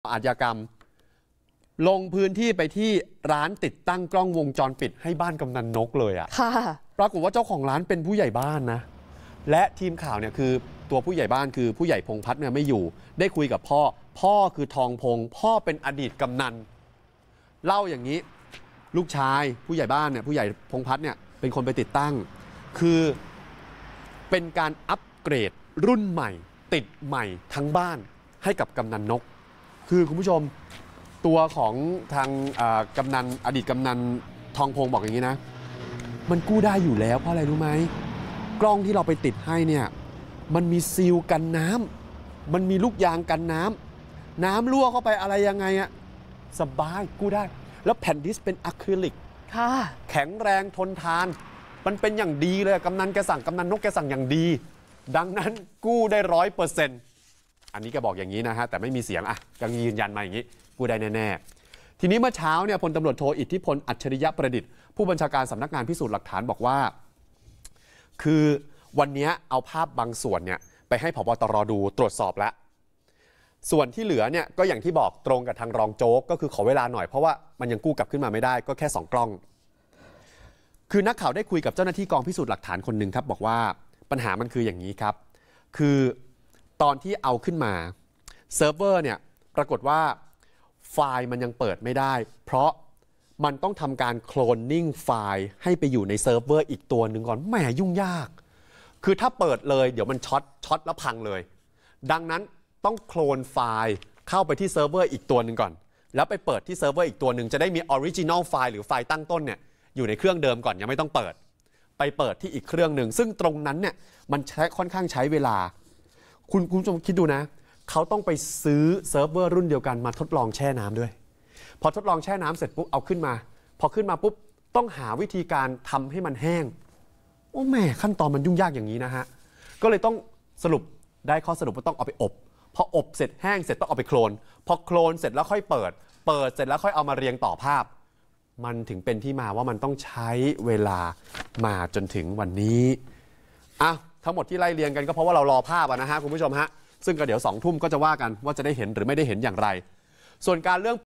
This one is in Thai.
อาชญากรรมลงพื้นที่ไปที่ร้านติดตั้งกล้องวงจรปิดให้บ้านกำนันนกเลยอ่ะปรากฏว่าเจ้าของร้านเป็นผู้ใหญ่บ้านนะและทีมข่าวเนี่ยคือตัวผู้ใหญ่บ้านคือผู้ใหญ่พงษ์พัฒน์เนี่ยไม่อยู่ได้คุยกับพ่อคือทองพงษ์พ่อเป็นอดีตกำนันเล่าอย่างนี้ลูกชายผู้ใหญ่บ้านเนี่ยผู้ใหญ่พงษ์พัฒน์เนี่ยเป็นคนไปติดตั้งคือเป็นการอัปเกรดรุ่นใหม่ติดใหม่ทั้งบ้านให้กับกำนันนกคือคุณผู้ชมตัวของทางกำนันอดีตกำนันทองพงษ์บอกอย่างนี้นะมันกู้ได้อยู่แล้วเพราะอะไรรู้ไหมกล้องที่เราไปติดให้เนี่ยมันมีซีลกันน้ำมันมีลูกยางกันน้ำรั่วเข้าไปอะไรยังไงอะสบายกู้ได้แล้วแผ่นดิสเป็นอะคริลิกแข็งแรงทนทานมันเป็นอย่างดีเลยกำนันแกสั่งกำนันนกแกสั่งอย่างดีดังนั้นกู้ได้100%อันนี้แกบอกอย่างนี้นะฮะแต่ไม่มีเสียงอ่ะยังยืนยันมาอย่างนี้กู้ได้แน่ๆทีนี้เมื่อเช้าเนี่ยพลตำรวจโทอิทธิพลอัจฉริยะประดิษฐ์ผู้บัญชาการสำนักงานพิสูจน์หลักฐานบอกว่าคือวันนี้เอาภาพบางส่วนเนี่ยไปให้ผบ.ตร.ดูตรวจสอบแล้วส่วนที่เหลือเนี่ยก็อย่างที่บอกตรงกับทางรองโจ๊กก็คือขอเวลาหน่อยเพราะว่ามันยังกู้กลับขึ้นมาไม่ได้ก็แค่2กล้องคือนักข่าวได้คุยกับเจ้าหน้าที่กองพิสูจน์หลักฐานคนหนึ่งครับบอกว่าปัญหามันคืออย่างนี้ครับคือตอนที่เอาขึ้นมาเซิร์ฟเวอร์เนี่ยปรากฏว่าไฟล์มันยังเปิดไม่ได้เพราะมันต้องทำการโคลนนิ่งไฟล์ให้ไปอยู่ในเซิร์ฟเวอร์อีกตัวหนึ่งก่อนแหมยุ่งยากคือถ้าเปิดเลยเดี๋ยวมันช็อตแล้วพังเลยดังนั้นต้องโคลนไฟล์เข้าไปที่เซิร์ฟเวอร์อีกตัวหนึ่งก่อนแล้วไปเปิดที่เซิร์ฟเวอร์อีกตัวหนึ่งจะได้มีออริจินอลไฟล์หรือไฟล์ตั้งต้นเนี่ยอยู่ในเครื่องเดิมก่อนยังไม่ต้องเปิดไปเปิดที่อีกเครื่องหนึ่งซึ่งตรงนั้นเนี่ยมันค่อนข้างใช้เวลาคุณผู้ชมคิดดูนะเขาต้องไปซื้อเซิร์ฟเวอร์รุ่นเดียวกันมาทดลองแช่น้ำด้วยพอทดลองแช่น้ำเสร็จปุ๊บเอาขึ้นมาพอขึ้นมาปุ๊บต้องหาวิธีการทำให้มันแห้งโอ้แม่ขั้นตอนมันยุ่งยากอย่างนี้นะฮะก็เลยต้องสรุปได้ข้อสรุปว่าต้องเอาไปอบพออบเสร็จแห้งเสร็จต้องเอาไปโคลนพอโคลนเสร็จแล้วค่อยเปิดเสร็จแล้วค่อยเอามาเรียงต่อภาพมันถึงเป็นที่มาว่ามันต้องใช้เวลามาจนถึงวันนี้ทั้งหมดที่ไล่เรียงกันก็เพราะว่าเรารอภาพนะฮะคุณผู้ชมฮะซึ่งก็เดี๋ยว2 ทุ่มก็จะว่ากันว่าจะได้เห็นหรือไม่ได้เห็นอย่างไรส่วนการเรื่อง